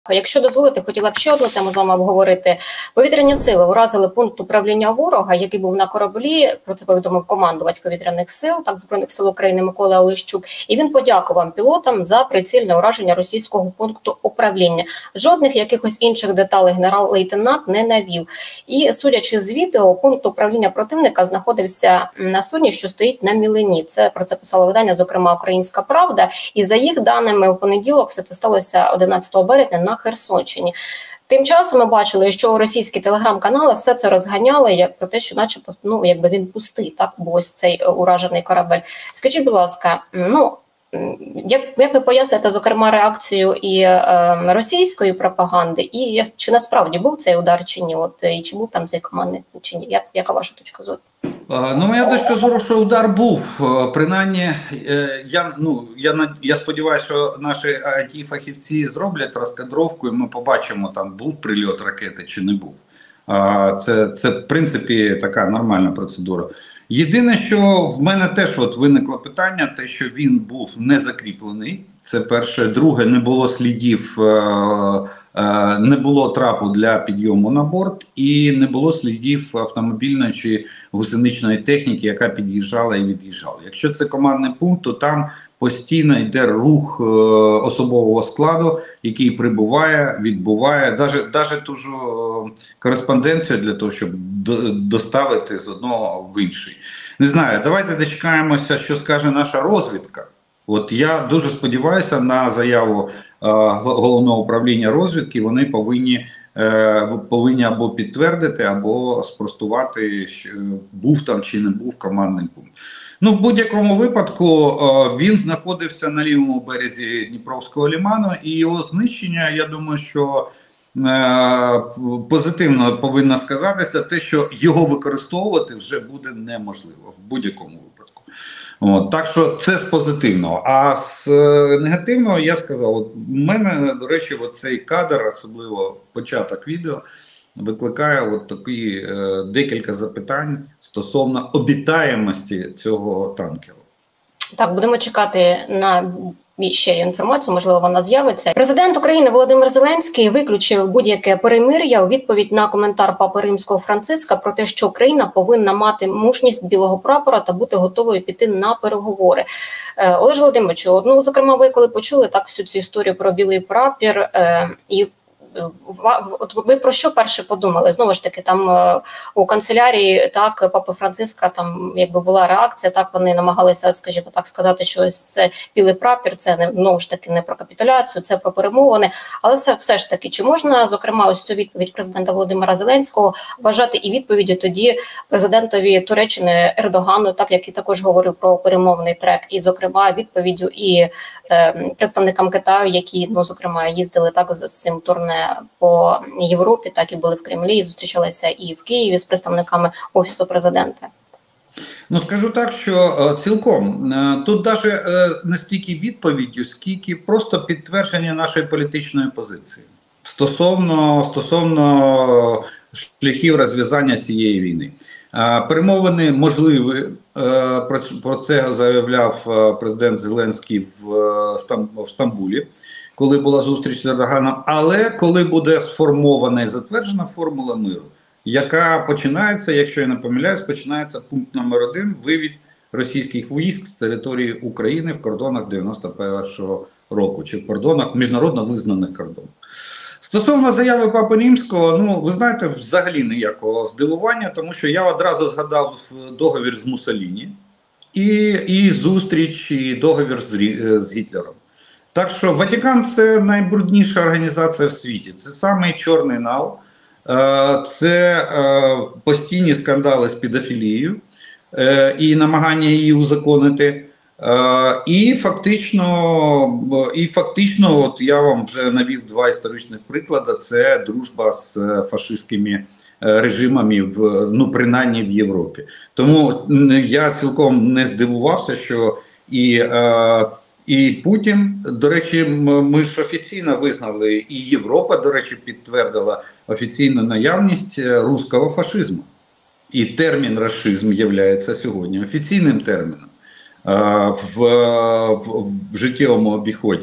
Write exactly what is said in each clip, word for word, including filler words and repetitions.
Якщо дозволите, хотіла б ще одну тему з вами обговорити. Повітряні сили уразили пункт управління ворога, який був на кораблі. Про це повідомив командувач повітряних сил, так, Збройних сил України Микола Олещук. І він подякував пілотам за прицільне ураження російського пункту управління. Жодних якихось інших деталей генерал-лейтенант не навів. І, судячи з відео, пункт управління противника знаходився на судні, що стоїть на мілині. Це про це писало видання, зокрема «Українська правда». І за їх даними, в понеділок все це сталося одинадцятого березня на Херсонщині. Тим часом ми бачили, що російські телеграм-канали все це розганяли, як про те, що начебто, ну, якби він пустий, так, бо ось цей уражений корабель. Скажіть, будь ласка, ну, як, як ви поясните, зокрема, реакцію і е, російської пропаганди, і чи насправді був цей удар, чи ні, от, і чи був там цей командний, чи ні? Як, яка ваша точка зору? Ну, моя точка зору, що удар був. Принаймні, я, ну, я, я сподіваюся, що наші ай ті-фахівці зроблять розкадровку, і ми побачимо, там був прильот ракети чи не був. Це, це в принципі, така нормальна процедура. Єдине, що в мене теж от виникло питання, те, що він був не закріплений. Це перше. Друге, не було слідів, не було трапу для підйому на борт, і не було слідів автомобільної чи гусеничної техніки, яка під'їжджала і від'їжджала. Якщо це командний пункт, то там постійно йде рух особового складу, який прибуває, відбуває, навіть ту ж кореспонденцію для того, щоб доставити з одного в інший. Не знаю, давайте дочекаємося, що скаже наша розвідка. От я дуже сподіваюся на заяву е, головного управління розвідки. Вони повинні, е, повинні або підтвердити, або спростувати, що був там чи не був командний пункт. Ну, в будь-якому випадку е, він знаходився на лівому березі Дніпровського лиману, і його знищення, я думаю, що е, позитивно повинно сказатися те, що його використовувати вже буде неможливо в будь-якому випадку. От, так що це з позитивного. А з е, негативного я сказав, от, в мене, до речі, цей кадр, особливо початок відео, викликає от такі е, декілька запитань стосовно обітаємості цього танкеру. Так, будемо чекати на ще інформацію, можливо, вона з'явиться. Президент України Володимир Зеленський виключив будь-яке перемир'я у відповідь на коментар Папи Римського Франциска про те, що Україна повинна мати мужність білого прапора та бути готовою піти на переговори. Е, Олеже Володимировичу, ну, зокрема, ви коли почули так всю цю історію про білий прапір, е, і от ви про що перше подумали? Знову ж таки, там у канцелярії, так, Папи Франциска, там якби була реакція, так, вони намагалися, скажімо так, сказати, що це білий прапір, це не, знову ж таки, не про капітуляцію, це про перемовини. Але це все ж таки, чи можна, зокрема, ось цю відповідь президента Володимира Зеленського вважати і відповіддю тоді президентові Туреччини Ердогану, так, який також говорив про перемовний трек, і, зокрема, відповіддю і е, представникам Китаю, які, ну, зокрема, їздили так з цим турне по Європі, так і були в Кремлі, і зустрічалися і в Києві з представниками Офісу Президента? Ну, скажу так, що цілком. Тут навіть не стільки відповіддю, скільки просто підтвердження нашої політичної позиції стосовно, стосовно шляхів розв'язання цієї війни. Перемовини можливі, про це заявляв президент Зеленський в Стамбулі, коли була зустріч з Ердоганом, але коли буде сформована і затверджена формула миру, яка починається, якщо я не помиляюсь, починається пункт номер один – вивід російських військ з території України в кордонах дев'яносто першого року, чи в кордонах, міжнародно визнаних кордонах. Стосовно заяви Папи Римського, ну, ви знаєте, взагалі ніякого здивування, тому що я одразу згадав договір з Муссоліні і, і зустріч, і договір з, з Гітлером. Так що Ватикан – це найбрудніша організація в світі. Це самий чорний нал, це постійні скандали з педофілією і намагання її узаконити. І фактично, і фактично, от я вам вже навів два історичних приклади, це дружба з фашистськими режимами, в, ну, принаймні в Європі. Тому я цілком не здивувався, що і... І Путін, до речі, ми ж офіційно визнали, і Європа, до речі, підтвердила офіційну наявність руського фашизму. І термін «рашизм» є сьогодні офіційним терміном а, в, в, в життєвому обіході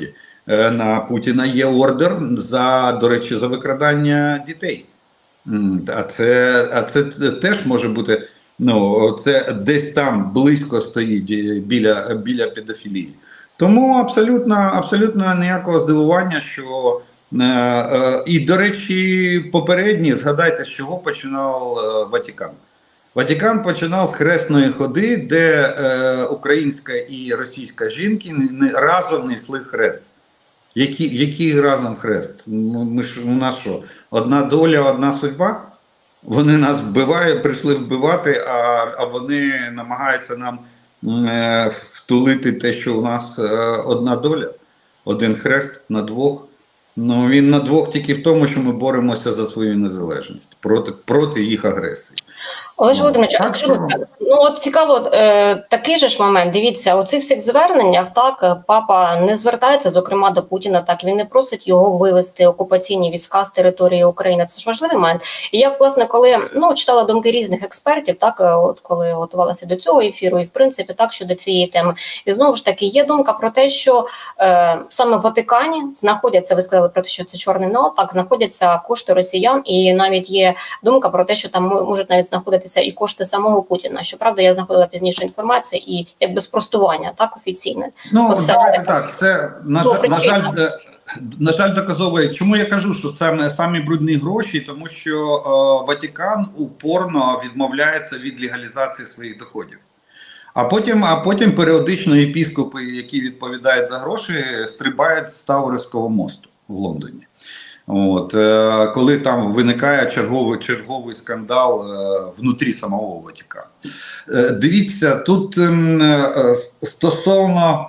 на Путіна є ордер за, до речі, за викрадання дітей. А це, а це теж може бути, ну, це десь там близько стоїть біля, біля педофілії. Тому абсолютно, абсолютно ніякого здивування, що е, е, і, до речі, попередні, згадайте, з чого починав е, Ватикан. Ватикан починав з хресної ходи, де е, українська і російська жінки не, разом несли хрест. Які, який разом хрест? Ми ж, у нас що, одна доля, одна судьба? Вони нас вбивають, прийшли вбивати, а, а вони намагаються нам е, втулити те, що у нас е, одна доля, один хрест на двох. Ну, він на двох тільки в тому, що ми боремося за свою незалежність, проти, проти їх агресії. Олеже Володимирович, скажіть, ну от цікаво, е, такий же ж момент, дивіться, у цих всіх зверненнях, так, папа не звертається, зокрема, до Путіна, так, він не просить його вивести окупаційні війська з території України, це ж важливий момент. І як, власне, коли, ну, читала думки різних експертів, так, от коли готувалася до цього ефіру, і, в принципі, так, щодо цієї теми, і знову ж таки, є думка про те, що е, саме в Ватикані знаходяться, ви сказали про те, що це чорний нал, так, знаходяться кошти росіян, і навіть є думка про те, що там можуть навіть знаходитися і кошти самого Путіна. Щоправда, я знаходила пізніше інформацію і якби спростування, так, офіційне. Ну, От давайте так, це, на, Добре, на жаль, на жаль, доказовує. Чому я кажу, що це самі брудні гроші? Тому що е, Ватикан упорно відмовляється від легалізації своїх доходів. А потім, а потім періодично єпіскопи, які відповідають за гроші, стрибають з Тауерського мосту в Лондоні. От, е, коли там виникає черговий, черговий скандал е, внутрі самого Ватикану. Е, дивіться, тут е, стосовно,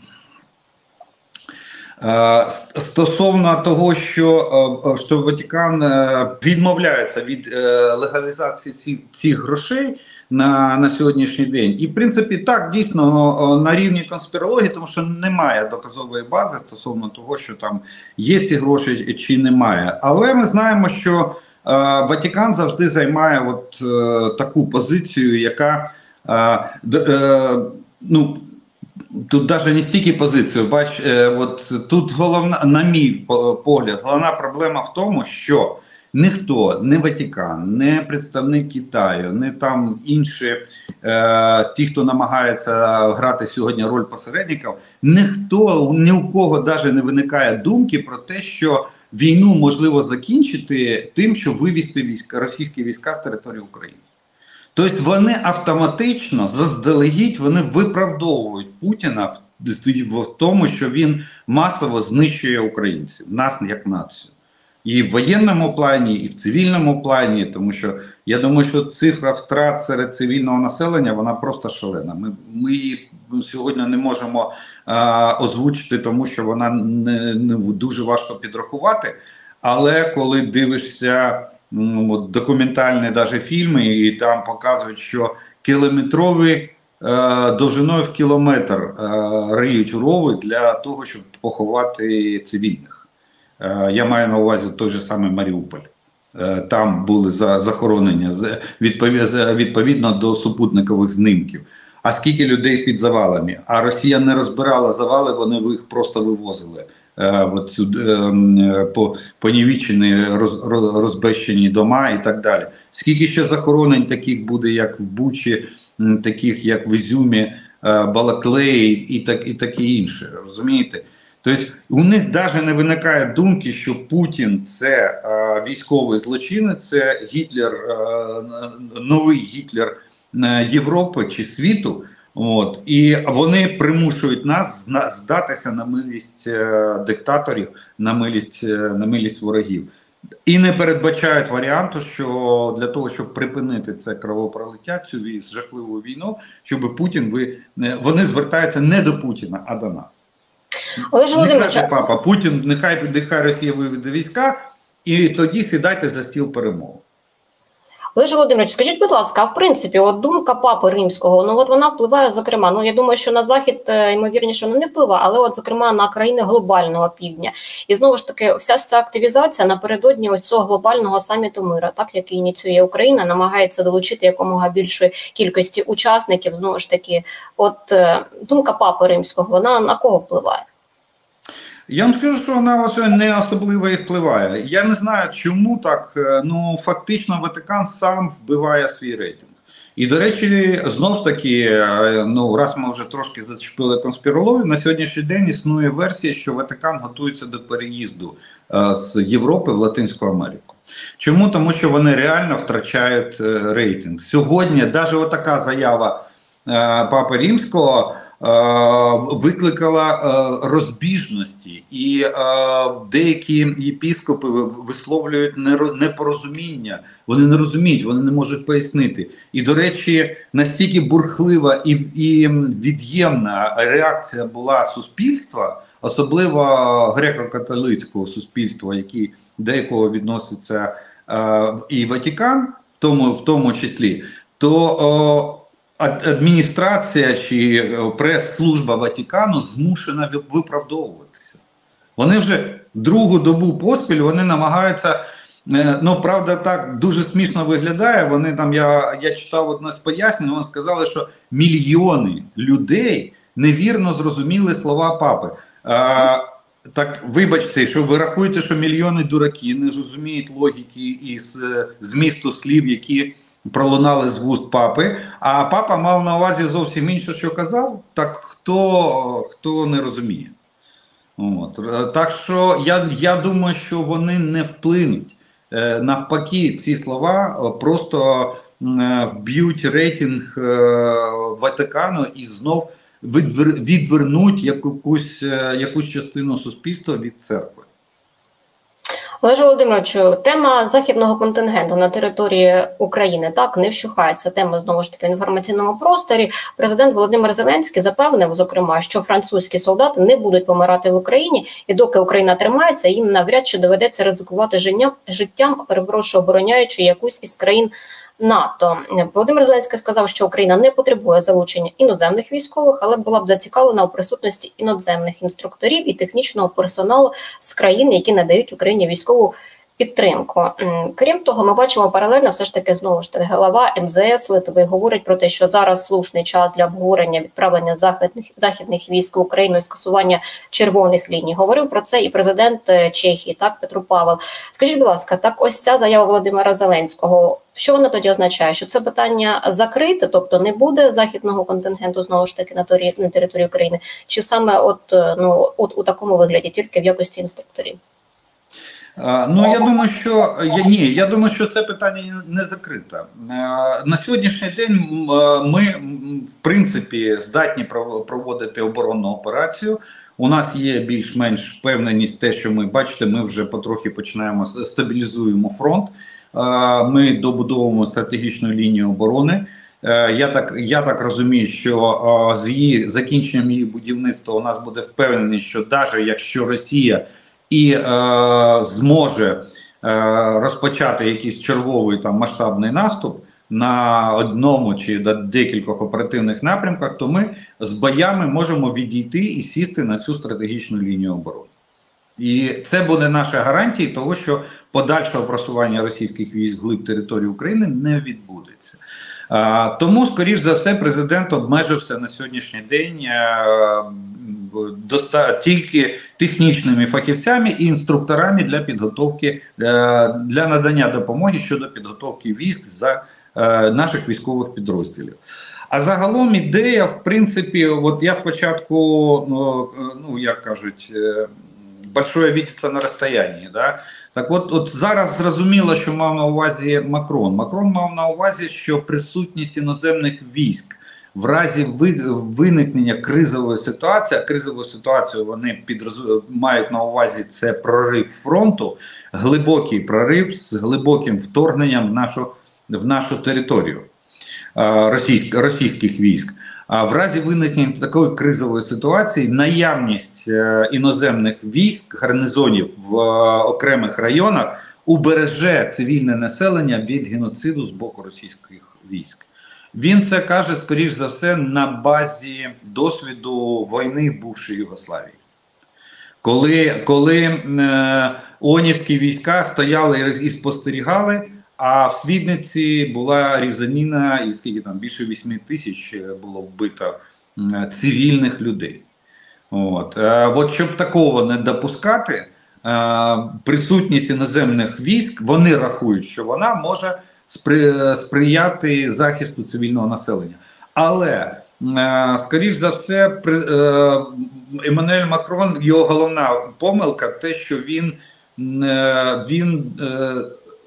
е, стосовно того, що, е, що Ватикан е, відмовляється від е, легалізації ці, цих грошей на, на сьогоднішній день. І, в принципі, так, дійсно, на рівні конспірології, тому що немає доказової бази стосовно того, що там є ці гроші чи немає. Але ми знаємо, що е, Ватикан завжди займає от е, таку позицію, яка, е, е, ну, тут навіть не стільки позицію, бач, е, от тут головна, на мій погляд, головна проблема в тому, що ніхто, не Ватикан, не представник Китаю, не там інші, е, ті, хто намагається грати сьогодні роль посередників, ніхто, ні у кого навіть не виникає думки про те, що війну можливо закінчити тим, що вивести війська, російські війська з території України. Тобто вони автоматично, заздалегідь, вони виправдовують Путіна в, в тому, що він масово знищує українців, нас як націю. І в воєнному плані, і в цивільному плані, тому що я думаю, що цифра втрат серед цивільного населення, вона просто шалена. Ми, ми її сьогодні не можемо а, озвучити, тому що вона не, не дуже важко підрахувати. Але коли дивишся ну, документальні навіть фільми, і там показують, що кілометрові е, довжиною в кілометр е, риють рови для того, щоб поховати цивільних. Я маю на увазі той же самий Маріуполь. Там були захоронення відповідно до супутникових знімків. А скільки людей під завалами? А Росія не розбирала завали, вони їх просто вивозили. От по понівічені, розбещені дома і так далі. Скільки ще захоронень таких буде, як в Бучі, таких як в Ізюмі, Балаклеї і, так, і таке інше, розумієте? Тобто у них навіть не виникає думки, що Путін – це е, військовий злочинець, це Гітлер, е, новий Гітлер Європи чи світу. От, і вони примушують нас здатися на милість е, диктаторів, на милість, е, на милість ворогів. І не передбачають варіанту, що для того, щоб припинити це кровопролиття, цю жахливу війну, щоб Путін, ви, вони звертаються не до Путіна, а до нас. Олеже Володимирович, папа, Путін, нехай, нехай Росія виведе війська, і тоді сідайте за стіл перемов. Олеже Володимирович, скажіть, будь ласка, а в принципі, от думка Папи Римського, ну от вона впливає, зокрема, ну я думаю, що на Захід, ймовірніше, вона не впливає, але от, зокрема, на країни глобального півдня. І знову ж таки, вся ця активізація напередодні ось цього глобального саміту мира, так, який ініціює Україна, намагається долучити якомога більшої кількості учасників, знову ж таки, от думка Папи Римського, вона на кого впливає? Я вам скажу, що вона вже не особливо і впливає. Я не знаю, чому так, ну фактично Ватикан сам вбиває свій рейтинг. І, до речі, знов ж таки, ну раз ми вже трошки зачепили конспірологію, на сьогоднішній день існує версія, що Ватикан готується до переїзду е, з Європи в Латинську Америку. Чому? Тому що вони реально втрачають е, рейтинг. Сьогодні навіть отака заява е, Папи Римського викликала розбіжності, і деякі єпіскопи висловлюють непорозуміння, вони не розуміють, вони не можуть пояснити. І, до речі, настільки бурхлива і, і від'ємна реакція була суспільства, особливо греко-католицького суспільства, які, до якого відноситься і Ватикан, в тому, в тому числі, то адміністрація чи прес-служба Ватикану змушена виправдовуватися. Вони вже другу добу поспіль, вони намагаються, ну правда так дуже смішно виглядає, вони там, я, я читав одне з пояснень, вони сказали, що мільйони людей невірно зрозуміли слова папи. А, так вибачте, що ви рахуєте, що мільйони дураки не розуміють логіки і змісту слів, які пролунали з вуст папи, а папа мав на увазі зовсім інше, що казав, так хто, хто не розуміє. От. Так що я, я думаю, що вони не вплинуть. Е, навпаки, ці слова просто е, вб'ють рейтинг е, Ватикану і знов відвер, відвернуть якусь, е, якусь частину суспільства від церкви. Олеже Володимировичу, тема західного контингенту на території України так не вщухає. Це тема, знову ж таки, в інформаційному просторі. Президент Володимир Зеленський запевнив, зокрема, що французькі солдати не будуть помирати в Україні, і доки Україна тримається, їм навряд чи доведеться ризикувати життям, перепрошую, обороняючи якусь із країн НАТО. Володимир Зеленський сказав, що Україна не потребує залучення іноземних військових, але була б зацікавлена у присутності іноземних інструкторів і технічного персоналу з країн, які надають Україні військову підтримку. Крім того, ми бачимо паралельно, все ж таки, знову ж таки, голова ем зе ес Литви говорить про те, що зараз слушний час для обговорення відправлення західних, західних військ в Україну і скасування червоних ліній. Говорив про це і президент Чехії, так, Петро Павел. Скажіть, будь ласка, так ось ця заява Володимира Зеленського, що вона тоді означає? Що це питання закрите, тобто не буде західного контингенту, знову ж таки, на території, на території України? Чи саме от, ну, от у такому вигляді, тільки в якості інструкторів? Ну, я думаю, що я, ні, я думаю, що це питання не закрите. На сьогоднішній день ми, в принципі, здатні проводити оборонну операцію. У нас є більш-менш впевненість, те, що ми бачите, ми вже потрохи починаємо стабілізуємо фронт. Ми добудовуємо стратегічну лінію оборони. Я так, я так розумію, що з її закінченням її будівництва у нас буде впевненість, що навіть якщо Росія і е, зможе е, розпочати якийсь черговий там масштабний наступ на одному чи на декількох оперативних напрямках, то ми з боями можемо відійти і сісти на цю стратегічну лінію оборони. І це буде наша гарантія того, що подальшого просування російських військ глиб території України не відбудеться. А, тому, скоріш за все, президент обмежився на сьогоднішній день а, доста, тільки технічними фахівцями і інструкторами для підготовки, а, для надання допомоги щодо підготовки військ за а, наших військових підрозділів. А загалом ідея, в принципі, от я спочатку, ну, ну як кажуть, большое видится на розстоянні, да? Так от, от зараз зрозуміло, що мав на увазі Макрон. Макрон мав на увазі, що присутність іноземних військ в разі виникнення кризової ситуації, а кризову ситуацію вони підроз... мають на увазі це прорив фронту, глибокий прорив з глибоким вторгненням в нашу, в нашу територію російськ... російських військ. А в разі виникнення такої кризової ситуації наявність е, іноземних військ, гарнизонів в е, окремих районах убереже цивільне населення від геноциду з боку російських військ. Він це каже, скоріш за все, на базі досвіду війни бувшої Югославії. Коли, коли е, ООНівські війська стояли і спостерігали, а в Свідниці була різаніна, і скільки там, більше вісьми тисяч було вбито цивільних людей. От, е, от щоб такого не допускати, е, присутність іноземних військ, вони рахують, що вона може спри, сприяти захисту цивільного населення. Але, е, скоріш за все, при, е, Еммануель Макрон, його головна помилка, те, що він, е, він е,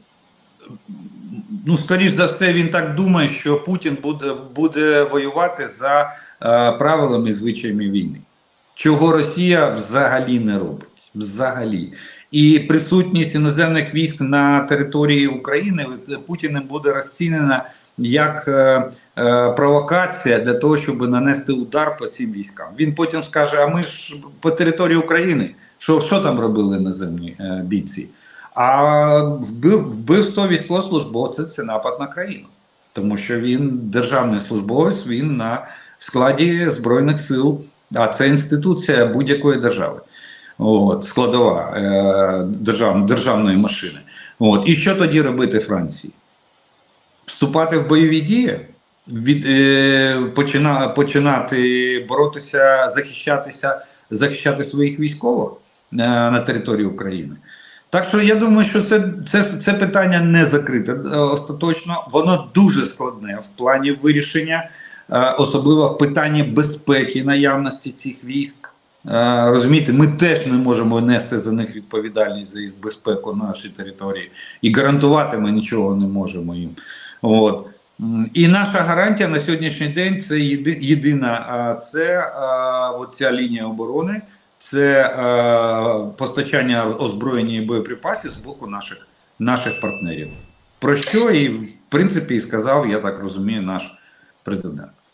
ну, скоріш за все, він так думає, що Путін буде, буде воювати за е, правилами і звичаями війни. Чого Росія взагалі не робить. Взагалі. І присутність іноземних військ на території України Путіним буде розцінена як е, е, провокація для того, щоб нанести удар по цим військам. Він потім скаже, а ми ж по території України, що, що там робили іноземні е, бійці? А вбив, вбивство військовослужбовця – це напад на країну. Тому що він державний службовець, він на складі Збройних сил, а це інституція будь-якої держави. От, складова е, держав, державної машини. От. І що тоді робити Франції? Вступати в бойові дії? Від, е, почина, починати боротися, захищатися, захищати своїх військових е, на території України? Так що я думаю, що це, це, це питання не закрите остаточно. Воно дуже складне в плані вирішення, особливо в питанні безпеки наявності цих військ. Розумієте, ми теж не можемо нести за них відповідальність за їх безпеку на нашій території. І гарантувати ми нічого не можемо їм. От. І наша гарантія на сьогоднішній день це єди, єдина, це оця лінія оборони. Це е, постачання озброєння і боєприпасів з боку наших, наших партнерів. Про що і, в принципі, і сказав, я так розумію, наш президент.